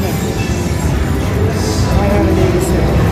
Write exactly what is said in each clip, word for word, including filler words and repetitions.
I have an eighty-six.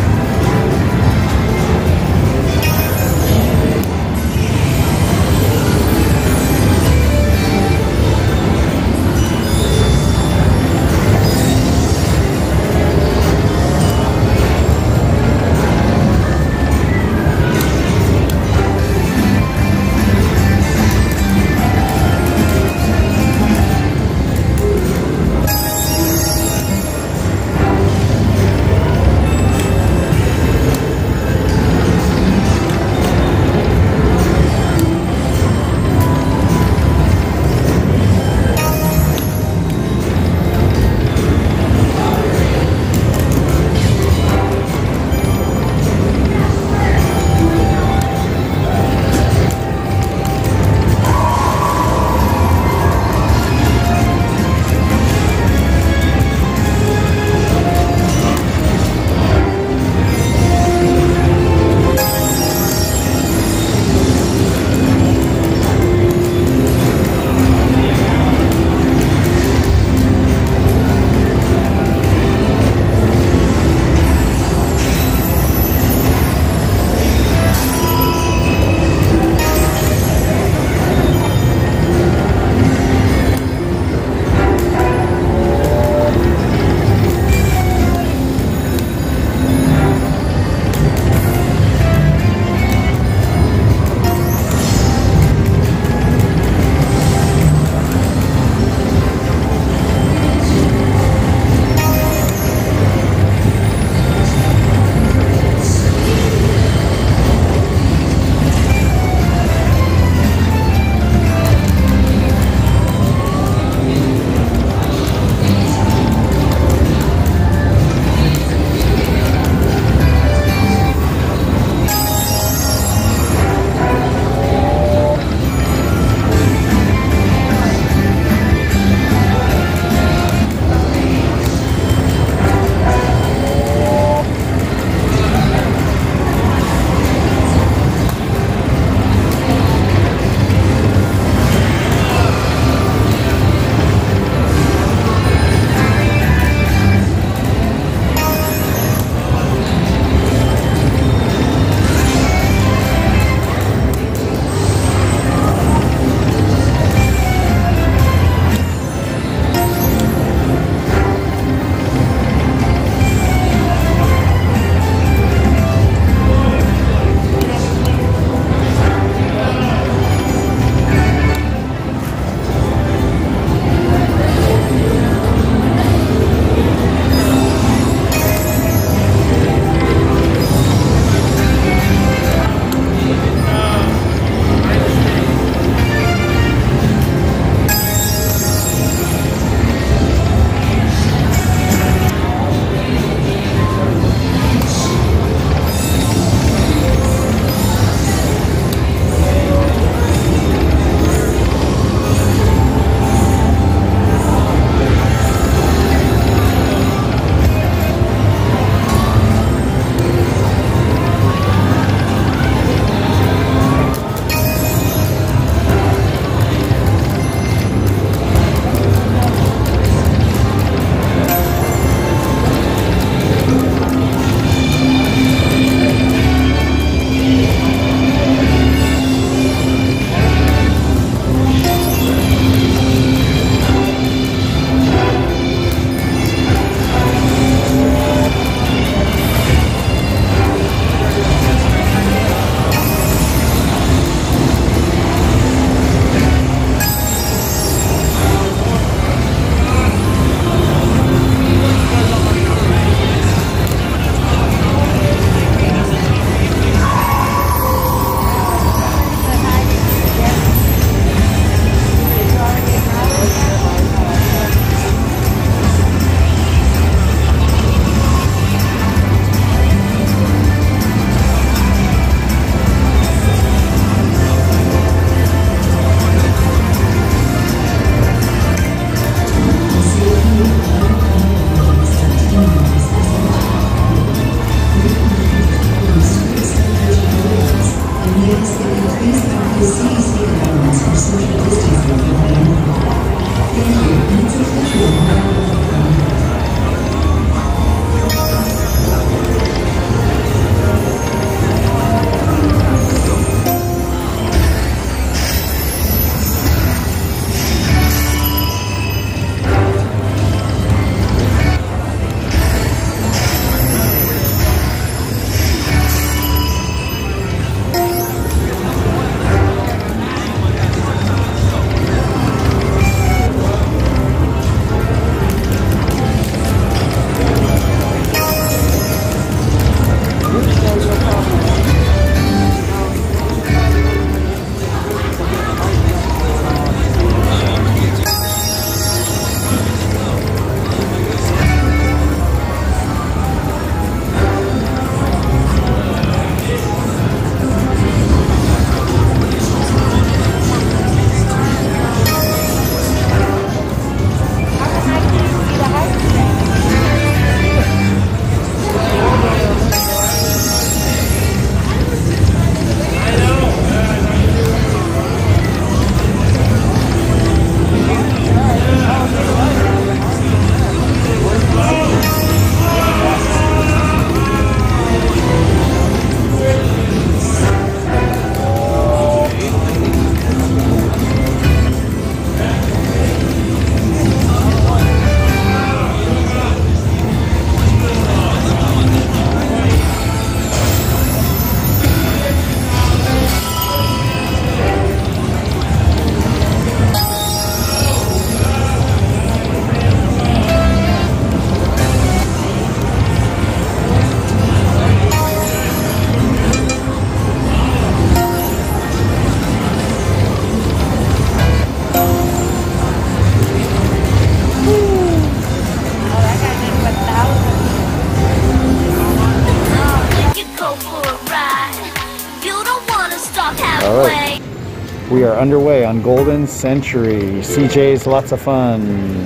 We are underway on Golden Century. C J's lots of fun.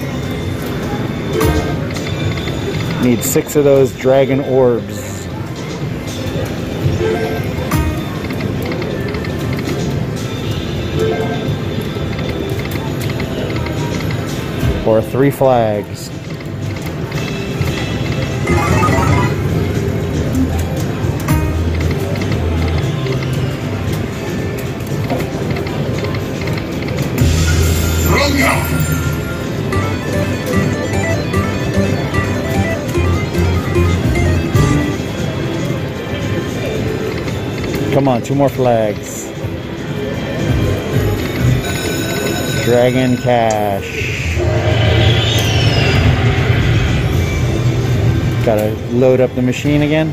Need six of those dragon orbs. Or three flags. Come on, two more flags. Dragon Cash. Gotta load up the machine again.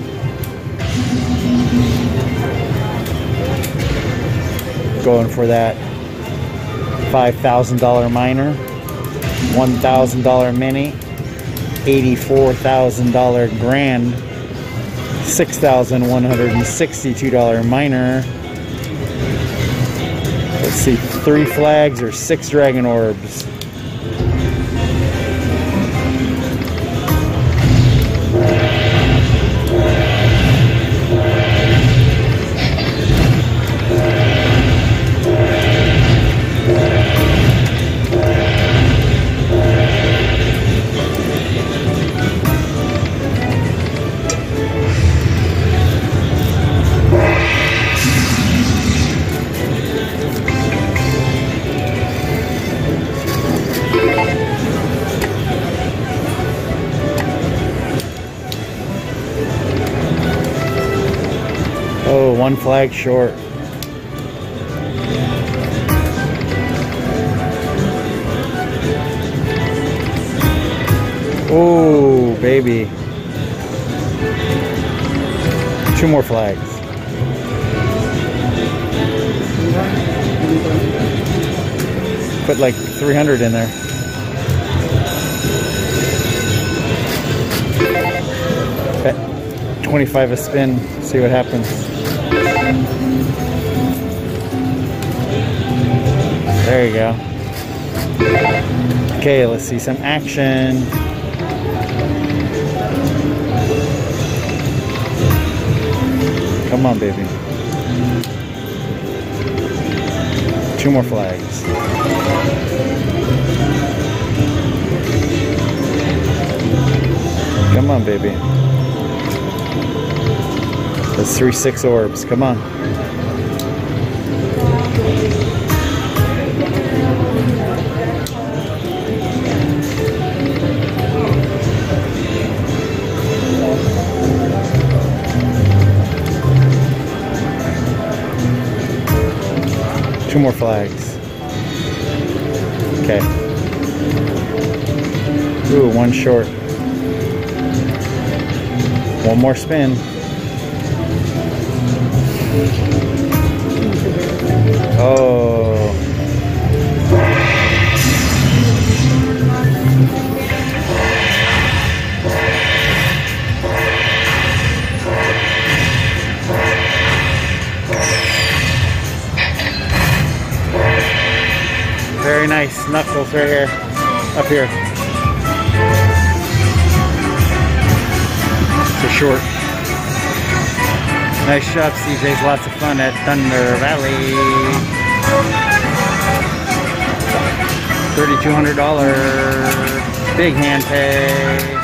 Going for that five thousand dollar miner, one thousand dollar mini, eighty-four thousand dollar grand, six thousand one hundred sixty-two dollar miner. Let's see, three flags or six dragon orbs. Oh, one flag short. Oh, baby. Two more flags. Put like three hundred in there. Bet twenty-five a spin. See what happens. There you go. Okay, let's see some action. Come on, baby. Two more flags. Come on, baby. That's three six orbs. Come on. Two more flags. Okay. Ooh, one short. One more spin. Oh. Very nice. Knuckles right here. Up here. For short. Nice job, C J's. Lots of fun at Thunder Valley. thirty-two hundred dollars. Big hand pay.